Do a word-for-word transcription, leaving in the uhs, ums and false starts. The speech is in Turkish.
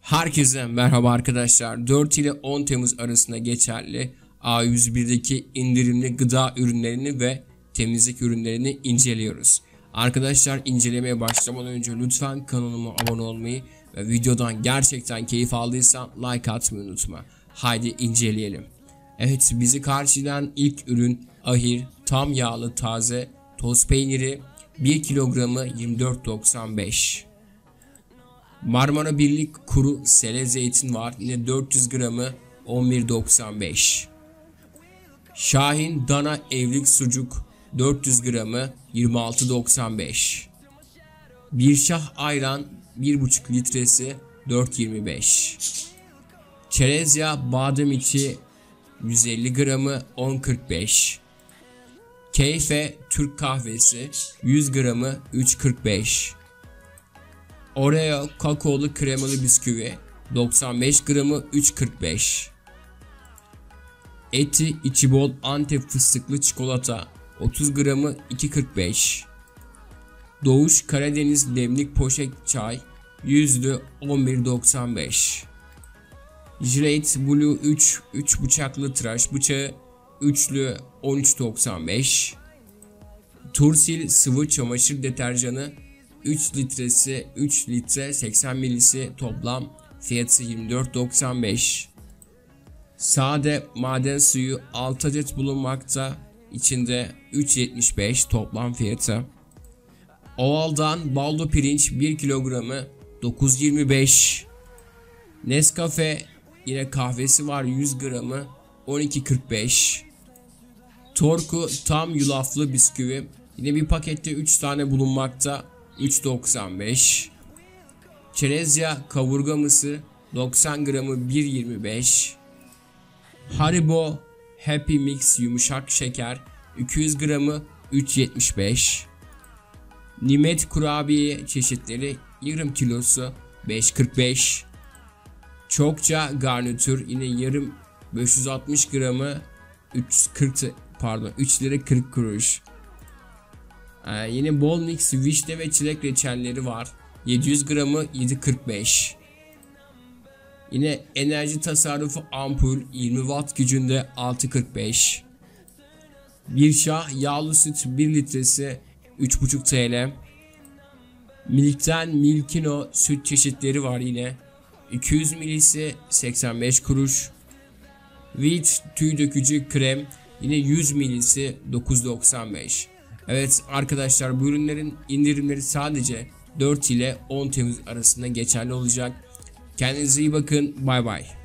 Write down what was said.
Herkese merhaba arkadaşlar. dört ile on Temmuz arasında geçerli A yüz birdeki indirimli gıda ürünlerini ve temizlik ürünlerini inceliyoruz. Arkadaşlar, incelemeye başlamadan önce lütfen kanalıma abone olmayı ve videodan gerçekten keyif aldıysan like atmayı unutma. Haydi inceleyelim. Evet, bizi karşılayan ilk ürün Ahir tam yağlı taze toz peyniri, bir kilogramı yirmi dört doksan beş. Marmara Birlik kuru sele zeytin var, yine dört yüz gramı on bir doksan beş. Şahin dana evlik sucuk dört yüz gramı yirmi altı doksan beş. Birşah ayran bir buçuk litresi dört yirmi beş. Çerez yağı badem içi yüz elli gramı on kırk beş. Keyfe Türk kahvesi yüz gramı üç kırk beş. Oreo kakaolu kremalı bisküvi doksan beş gramı üç kırk beş. Eti içi bol Antep fıstıklı çikolata otuz gramı iki kırk beş. Doğuş Karadeniz demlik poşet çay yüzlü on bir doksan beş. Gillette Blue üç üç bıçaklı tıraş bıçağı üçlü on üç doksan beş. Tursil sıvı çamaşır deterjanı üç litresi üç litre seksen milisi toplam fiyatı yirmi dört doksan beş. Sade maden suyu altı adet bulunmakta, içinde üç yetmiş beş toplam fiyatı. Oval'dan baldo pirinç bir kilogramı dokuz yirmi beş. Nescafe yine kahvesi var yüz gramı on iki kırk beş. Torku tam yulaflı bisküvi yine bir pakette üç tane bulunmakta, üç doksan beş. Çerezya kavurga mısır doksan gramı bir yirmi beş. Haribo Happy Mix yumuşak şeker iki yüz gramı üç yetmiş beş. Nimet kurabiye çeşitleri yarım kilosu beş kırk beş. Çokça garnitür yine yarım beş yüz altmış gramı üç yüz kırk pardon üç lira kırk kuruş. Ee, yine bol mix vişne ve çilek reçelleri var. yedi yüz gramı yedi kırk beş. Yine enerji tasarrufu ampul yirmi watt gücünde altı kırk beş. Birşah yağlı süt bir litresi üç buçuk TL. Milk'ten Milkino süt çeşitleri var yine. iki yüz milisi seksen beş kuruş. Wheat tüy dökücü krem yine yüz milisi dokuz doksan beş. Evet arkadaşlar, bu ürünlerin indirimleri sadece dört ile on Temmuz arasında geçerli olacak. Kendinize iyi bakın. Bay bay.